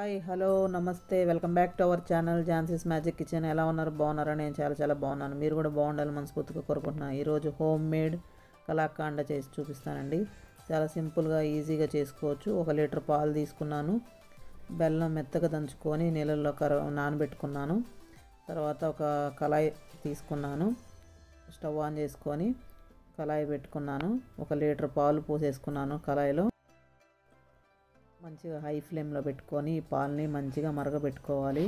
Hi hello నమస్తే welcome back to our channel Jhansi's magic kitchen. ఎలా ఉన్నారు? బాగున్నారా? నేను చాలా బాగున్నాను. మీరు కూడా బాగుండాలి మనస్ఫూర్తిగా కోరుకుంటున్నాను. ఈరోజు హోమ్ మేడ్ కలాకాండ చేసి చూపిస్తానండి. చాలా సింపుల్గా ఈజీగా చేసుకోవచ్చు. 1 లీటర్ పాలు తీసుకున్నాను. బెల్లం మెత్తగా దంచుకొని నీళ్ళల్లో నానబెట్టుకున్నాను. తర్వాత ఒక కళాయి తీసుకున్నాను. స్టవ్ ఆన్ చేసుకొని కళాయి పెట్టుకున్నాను. 1 లీటర్ పాలు పోసేసుకున్నాను. కళాయిలో మంచిగా హై ఫ్లేమ్లో పెట్టుకొని ఈ పాలని మంచిగా మరగబెట్టుకోవాలి.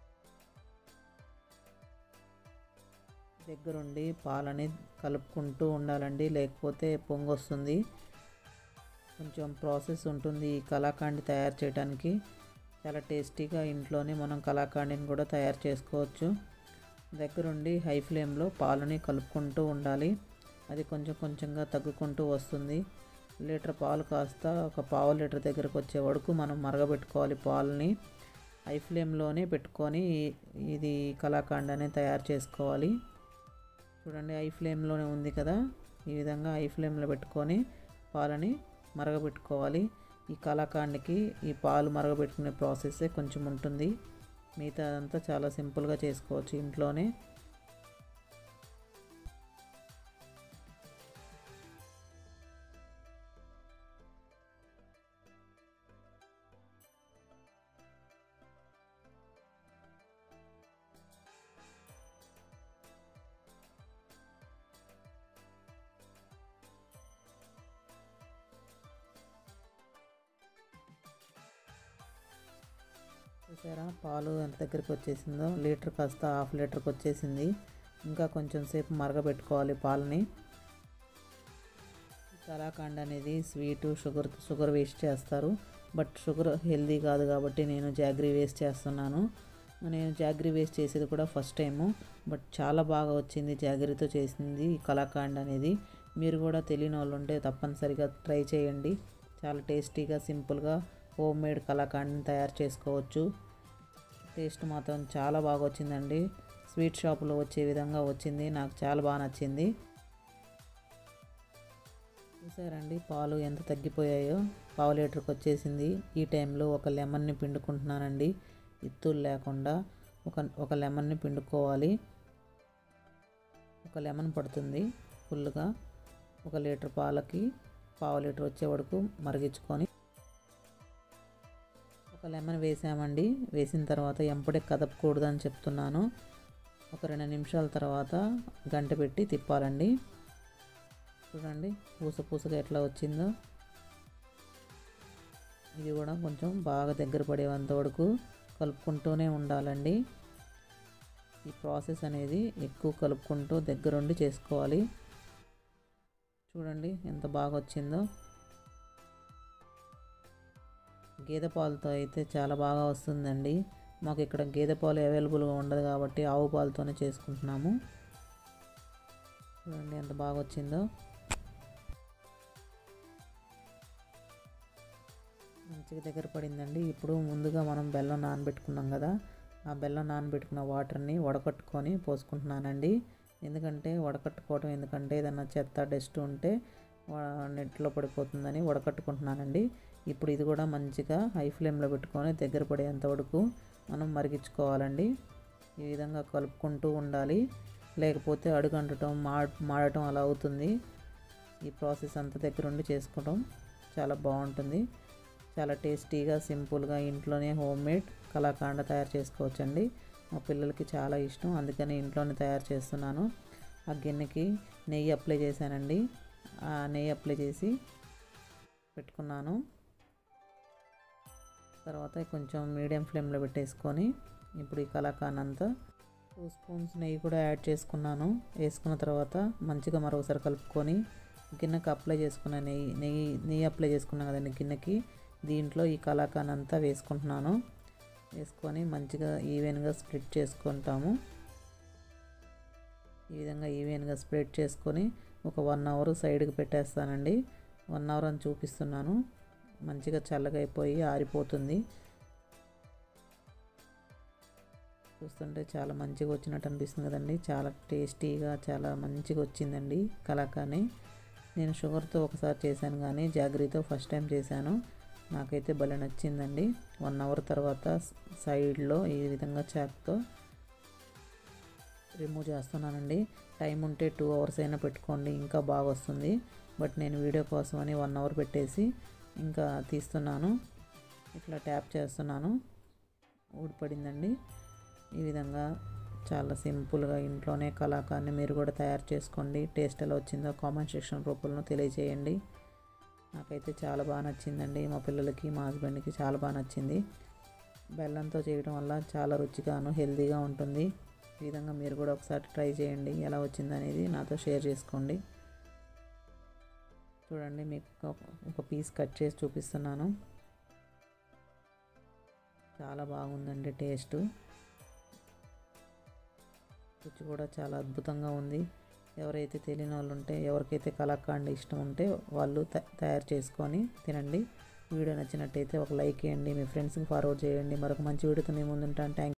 దగ్గరుండి పాలని కలుపుకుంటూ ఉండాలండి, లేకపోతే పొంగొస్తుంది. కొంచెం ప్రాసెస్ ఉంటుంది ఈ కలాకండ్ తయారు చేయడానికి. చాలా టేస్టీగా ఇంట్లోనే మనం కలాకండ్ని కూడా తయారు చేసుకోవచ్చు. దగ్గరుండి హై ఫ్లేమ్లో పాలని కలుపుకుంటూ ఉండాలి. అది కొంచెంగా తగ్గుకుంటూ వస్తుంది. లీటర్ పాలు కాస్త ఒక పావు లీటర్ దగ్గరకు వచ్చే వరకు మనం మరగబెట్టుకోవాలి. పాలని హై ఫ్లేమ్లోనే పెట్టుకొని ఇది కలాకండ్ అనేది తయారు చేసుకోవాలి. చూడండి, హై ఫ్లేమ్లోనే ఉంది కదా, ఈ విధంగా హై ఫ్లేమ్లో పెట్టుకొని పాలని మరగబెట్టుకోవాలి. ఈ కలాకండ్కి ఈ పాలు మరగబెట్టుకునే ప్రాసెస్ కొంచెం ఉంటుంది. మిగతా అదంతా చాలా సింపుల్గా చేసుకోవచ్చు ఇంట్లోనే. చూసారా, పాలు ఎంత దగ్గరికి వచ్చేసిందో. లీటర్ కాస్త హాఫ్ లీటర్కి వచ్చేసింది. ఇంకా కొంచెం సేపు మరగబెట్టుకోవాలి పాలని. కలాకండ్ అనేది స్వీటు షుగర్ వేస్ట్ చేస్తారు. బట్ షుగర్ హెల్దీ కాదు కాబట్టి నేను జాగ్రీ వేస్ట్ చేస్తున్నాను. నేను జాగ్రీ వేస్ట్ చేసేది కూడా ఫస్ట్ టైము, బట్ చాలా బాగా వచ్చింది జాగ్రీతో చేసింది ఈ కలాకండ్ అనేది. మీరు కూడా తెలియని వాళ్ళు ఉంటే తప్పనిసరిగా ట్రై చేయండి. చాలా టేస్టీగా సింపుల్గా హోమ్ మేడ్ కలాకండ్ని తయారు చేసుకోవచ్చు. టేస్ట్ మాత్రం చాలా బాగా వచ్చిందండి. స్వీట్ షాపులో వచ్చే విధంగా వచ్చింది. నాకు చాలా బాగా నచ్చింది. చూసారండి, పాలు ఎంత తగ్గిపోయాయో. పావు లీటర్కి వచ్చేసింది. ఈ టైంలో ఒక లెమన్ని పిండుకుంటున్నానండి. ఇత్తులు లేకుండా ఒక లెమన్ని పిండుకోవాలి. 1 లెమన్ పడుతుంది ఫుల్గా. 1 లీటర్ పాలకి పావు లీటర్ వచ్చే వరకు మరిగించుకొని 1 లెమన్ వేసామండి. వేసిన తర్వాత ఎంపడే కదపకూడదని చెప్తున్నాను. ఒక 2 నిమిషాల తర్వాత గంట పెట్టి తిప్పాలండి. చూడండి, పూసగా ఎట్లా వచ్చిందో. ఇది కూడా కొంచెం బాగా దగ్గర పడేంత వరకు కలుపుకుంటూనే ఉండాలండి. ఈ ప్రాసెస్ అనేది ఎక్కువ కలుపుకుంటూ దగ్గరుండి చేసుకోవాలి. చూడండి ఎంత బాగా వచ్చిందో. గేదె పాలతో అయితే చాలా బాగా వస్తుందండి. మాకు ఇక్కడ గేదె పాలు అవైలబుల్గా ఉండదు కాబట్టి ఆవు పాలతోనే చేసుకుంటున్నాము. చూడండి ఎంత బాగా వచ్చిందో. మంచిగా దగ్గర పడిందండి. ఇప్పుడు ముందుగా మనం బెల్లం నానబెట్టుకున్నాం కదా, ఆ బెల్లం నానబెట్టుకున్న వాటర్ని వడకట్టుకొని పోసుకుంటున్నానండి. ఎందుకంటే ఏదైనా చెత్త డస్ట్ ఉంటే నెట్లో పడిపోతుందని వడకట్టుకుంటున్నానండి. ఇప్పుడు ఇది కూడా మంచిగా హై ఫ్లేమ్లో పెట్టుకొని దగ్గర పడేంత వరకు మనం మరిగించుకోవాలండి. ఈ విధంగా కలుపుకుంటూ ఉండాలి, లేకపోతే అడుగంటటం మాడటం అలా అవుతుంది. ఈ ప్రాసెస్ అంతా దగ్గరుండి చేసుకోవడం చాలా బాగుంటుంది. చాలా టేస్టీగా సింపుల్గా ఇంట్లోనే హోమ్ మేడ్ కలాకండ్ తయారు చేసుకోవచ్చండి. మా పిల్లలకి చాలా ఇష్టం, అందుకని ఇంట్లోనే తయారు చేస్తున్నాను. ఆ గిన్నెకి నెయ్యి అప్లై చేశానండి. ఆ నెయ్యి అప్లై చేసి పెట్టుకున్నాను. తర్వాత కొంచెం మీడియం ఫ్లేమ్లో పెట్టేసుకొని ఇప్పుడు ఈ కలాకండ్ అంతా 2 స్పూన్స్ నెయ్యి కూడా యాడ్ చేసుకున్నాను. వేసుకున్న తర్వాత మంచిగా మరొకసారి కలుపుకొని గిన్నెకి అప్లై చేసుకున్న నెయ్యి అప్లై చేసుకున్నాను కదండి గిన్నెకి, దీంట్లో ఈ కలాకండ్ అంతా వేసుకుంటున్నాను. వేసుకొని మంచిగా ఈవెన్గా స్ప్రెడ్ చేసుకుంటాము. ఈ విధంగా ఈవెన్గా స్ప్రెడ్ చేసుకొని ఒక 1 అవర్ సైడ్కి పెట్టేస్తానండి. 1 అవర్ అని చూపిస్తున్నాను. మంచిగా చల్లగా అయిపోయి ఆరిపోతుంది. చూస్తుంటే చాలా మంచిగా వచ్చినట్టు అనిపిస్తుంది కదండి. చాలా టేస్టీగా చాలా మంచిగా వచ్చిందండి కలాకండ్. నేను షుగర్తో ఒకసారి చేశాను కానీ జాగ్రీతో ఫస్ట్ టైం చేశాను. నాకైతే భలే నచ్చిందండి. 1 అవర్ తర్వాత సైడ్లో ఈ విధంగా చాక్తో రిమూవ్ చేస్తున్నానండి. టైం ఉంటే 2 అవర్స్ అయినా పెట్టుకోండి, ఇంకా బాగా వస్తుంది. బట్ నేను వీడియో కోసమని 1 అవర్ పెట్టేసి ఇంకా తీస్తున్నాను. ఇట్లా ట్యాప్ చేస్తున్నాను, ఊడిపడిందండి. ఈ విధంగా చాలా సింపుల్గా ఇంట్లోనే కలాకాన్ని మీరు కూడా తయారు చేసుకోండి. టేస్ట్ ఎలా వచ్చిందో కామెంట్ సెక్షన్ రూపంలో తెలియజేయండి. నాకైతే చాలా బాగా నచ్చిందండి. మా పిల్లలకి, మా హస్బెండ్కి చాలా బాగా నచ్చింది. బెల్లంతో చేయడం వల్ల చాలా రుచిగాను హెల్తీగా ఉంటుంది. ఈ విధంగా మీరు కూడా ఒకసారి ట్రై చేయండి. ఎలా వచ్చిందనేది నాతో షేర్ చేసుకోండి. చూడండి, మీకు ఒక పీస్ కట్ చేసి చూపిస్తున్నాను. చాలా బాగుందండి టేస్ట్. రుచి కూడా చాలా అద్భుతంగా ఉంది. ఎవరైతే తెలియని వాళ్ళు ఉంటే, ఎవరికైతే కలాకండ్ ఇష్టం ఉంటే వాళ్ళు తయారు చేసుకొని తినండి. వీడియో నచ్చినట్టయితే ఒక లైక్ చేయండి, మీ ఫ్రెండ్స్కి ఫార్వర్డ్ చేయండి. మరొక మంచి వీడియోతో మీ ముందుంటాను. థ్యాంక్